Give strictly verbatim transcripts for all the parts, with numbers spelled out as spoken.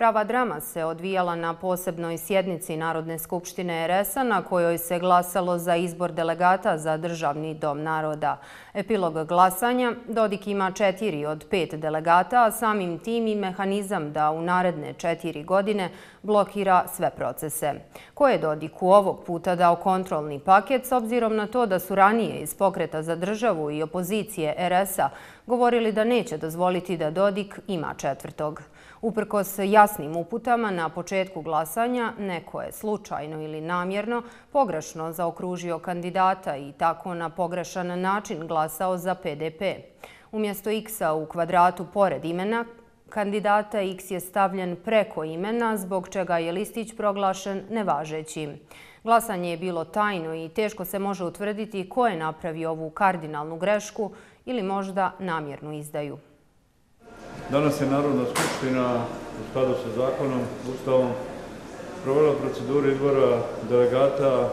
Prava drama se odvijala na posebnoj sjednici Narodne skupštine er es a na kojoj se glasalo za izbor delegata za Državni dom naroda. Epilog glasanja: Dodik ima četiri od pet delegata, a samim tim i mehanizam da u naredne četiri godine blokira sve procese. Ko je Dodiku ovog puta dao kontrolni paket, s obzirom na to da su ranije iz Pokreta za državu i opozicije er es a govorili da neće dozvoliti da Dodik ima četvrtog. Uprkos jasnim uputama na početku glasanja, neko je slučajno ili namjerno pogrešno zaokružio kandidata i tako na pogrešan način glasao za pe de pe. Umjesto X-a u kvadratu pored imena kandidata, X je stavljen preko imena, zbog čega je listić proglašen nevažećim. Glasanje je bilo tajno i teško se može utvrditi ko je napravio ovu kardinalnu grešku ili možda namjernu izdaju. Danas je Narodna skupština u skladu sa zakonom, Ustavom, provela proceduru izbora delegata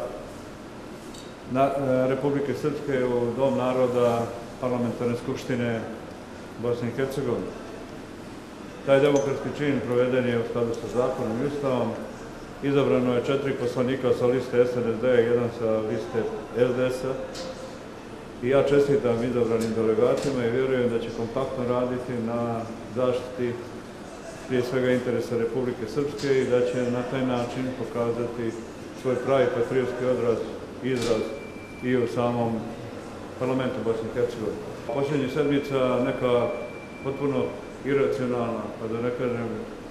Republike Srpske u Dom naroda Parlamentarne skupštine Bosne i Hercegovine. Taj demokratski čin proveden je u skladu sa zakonom i Ustavom. Izabrano je četiri poslanika sa liste es en es de, jedan sa liste es de es a. I ja čestitam izabranim delegatima i vjerujem da će kompaktno raditi na zaštiti prije svega interesa Republike Srpske i da će na taj način pokazati svoj pravi patriotski odraz i izraz i u samom parlamentu Bosne i Hercegovine. Posljednjih sedmica neka potpuno iracionalna, pa da ne kažem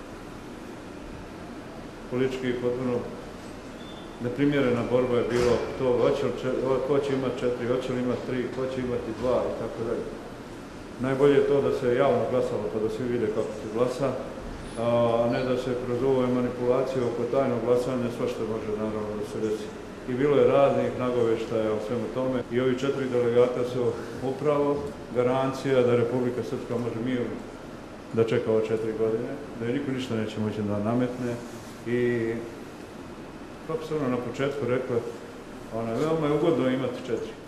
politički potpuno neprimjerena borba je bilo to ko će imati četiri, hoće li imati tri, ko će imati dva i tako dalje. Najbolje je to da se javno glasalo, pa da svi vide kako se glasa, a ne da se kroz ovu manipulaciju oko tajnog glasanja svašta može naravno da se desi. I bilo je raznih nagoveštaja o svemu tome i ovi četiri delegata su upravo garancija da Republika Srpska može mirno da čeka ove četiri godine, da je niko ništa neće moći da nametne i kako se ono na početku rekla, veoma je ugodno imati četiri.